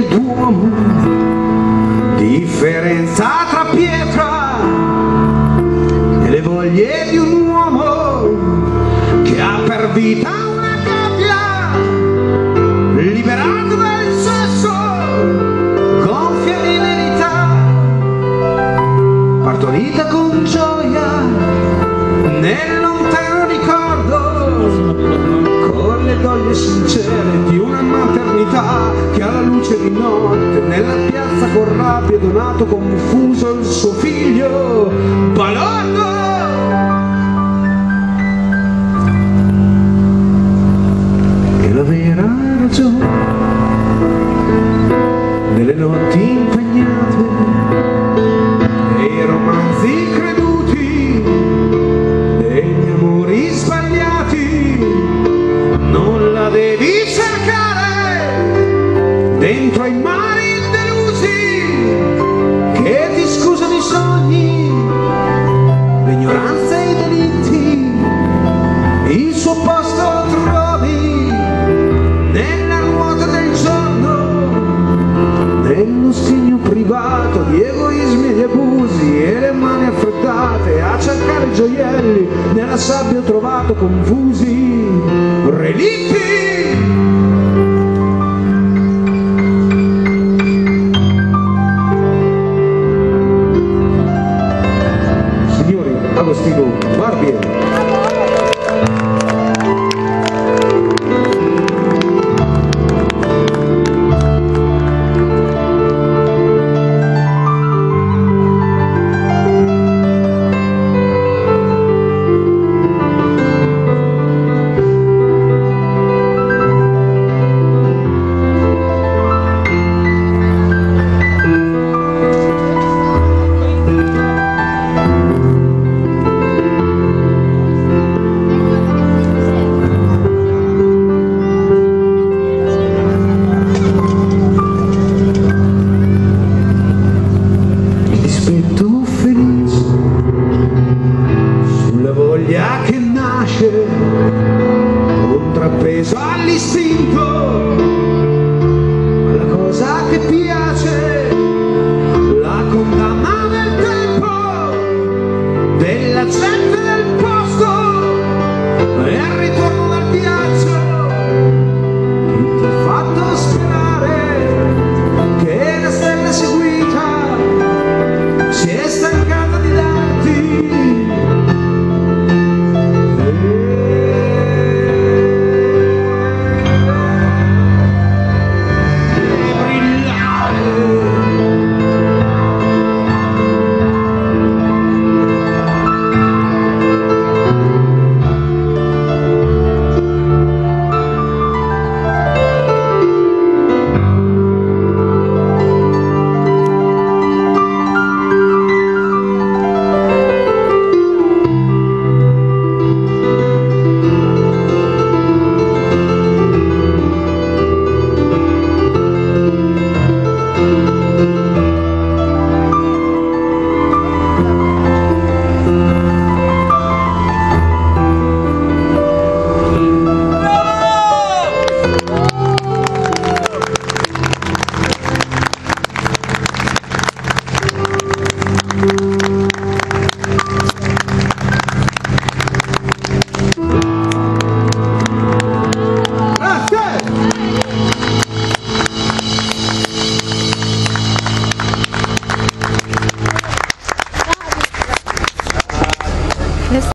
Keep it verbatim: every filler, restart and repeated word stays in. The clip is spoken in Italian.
del Duomo, differenza tra pietra e le voglie di un uomo che ha per vita una gabbia, liberato dal sesso, gonfia di verità, partorita con gioia nel lontano ricordo, con le doglie sincere di una maternità che alla luce di notte nella piazza con rabbia donato confuso il suo figlio balordo. E la vera ragione delle notti impegnate e i romanzi creduti e gli amori sbagliati non la devi cercare dentro i mari delusi che ti scusano i sogni, l'ignoranza e i delitti. Il suo posto lo trovi nella ruota del giorno, nello stigno privato di egoismi e di abusi e le mani affrettate a cercare gioielli nella sabbia ho trovato confusi relitti.